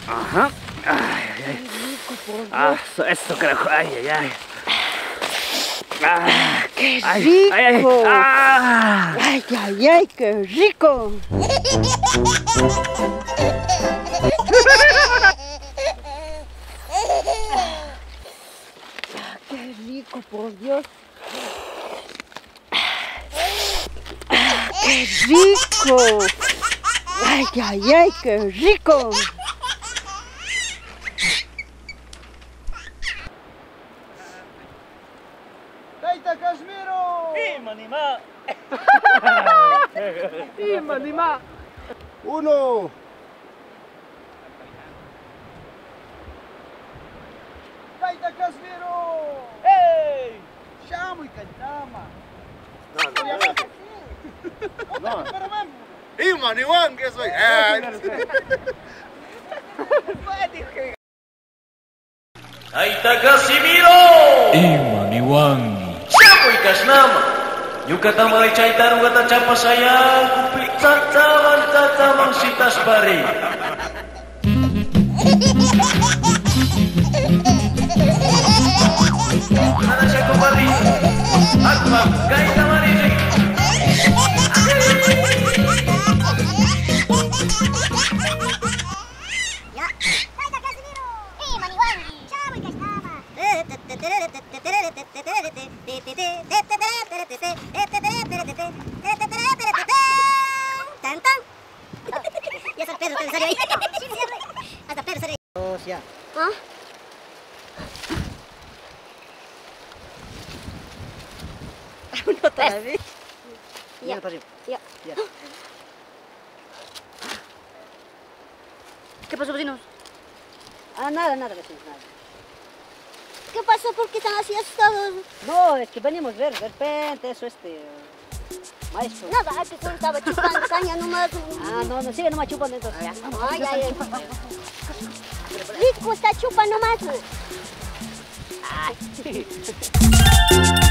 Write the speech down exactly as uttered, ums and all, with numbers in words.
Ajá. Ay, ay, ay. Rico, por Dios. Ah, eso, eso, carajo. Ay, ay, ay. Ah, ¡Qué ay, rico! Ay, ay, ah. Ay, ay, ay, qué rico. Qué rico, por Dios. Qué rico. Ay, ay, ay, qué rico. ¡Taita Casimiro! Imanima. ¡Imanima! Uno. ¡Taita Casimiro! ¡Ey! ¡Chamo y cantama! No, no, no. Pero vamos. Imaniwan, que soy. Taita Casimiro! Imaniwan. Siapa ikas nama? Yuka tamari caitan gata capa sayang kuplik tatawan tatamang sitas bari. Mana siya kumari? Akbang kay tamari siya. Ya hasta Pedro te salió ahí. Hasta Pedro salió ahí. Dos ya. ¿Ah? Uno todavía. Ya. Ya. Ya. ¿Qué pasó, vecinos? Ah, nada, nada, vecinos, nada. ¿Qué pasó? ¿Por qué están así asustados? No, es que venimos a ver, de repente, eso, este... Maestro. Nada, que tú estaba chupando caña nomás. Ah, no, no, sigue nomás chupando entonces. Ya. Ay, ay, ay. Rico está chupa nomás. Ay.